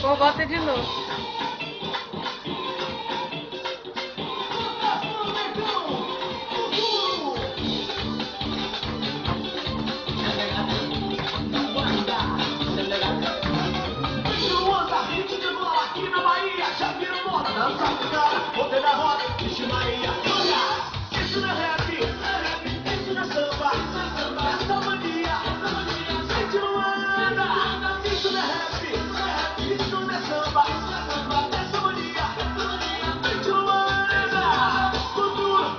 Vou bater de novo. Aqui na Bahia, já viram moda, dança africana, poder da roda, vixe Maria, olha, isso não é rap, isso não é samba, essa mania, gente não anda, isso não é rap, isso não é samba, essa mania, gente não anda, futuro,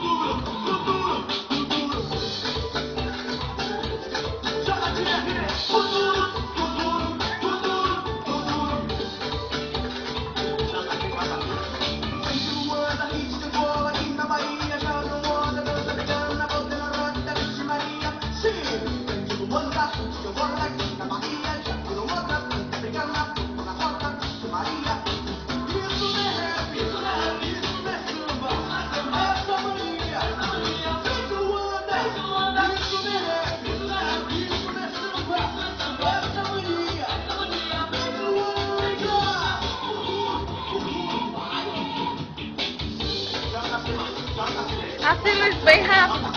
joga de RR, futuro. Assim, mas bem rápido.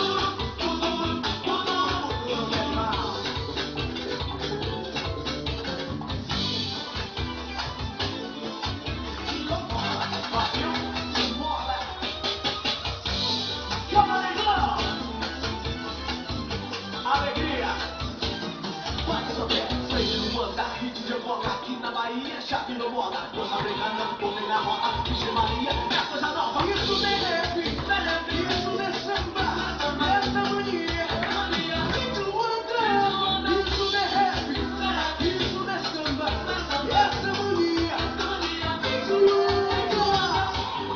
Alegria! Vai resolver, sem manda, hit de bola aqui na Bahia, já virou moda. Dança africana, poder na roda, vixe Maria, é coisa nova. Isso nem rap, isso nem samba, essa mania, gente não anda. Isso nem rap, isso nem samba, essa mania, gente não anda.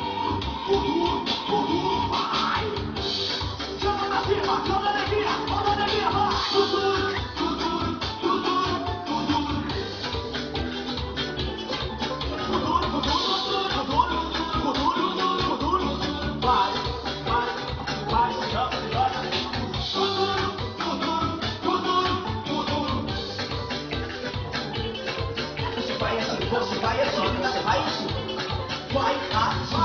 Vai! Joga pra cima, joga alegria, vai! Você vai assim, vai assim, vai assim. Vai assim.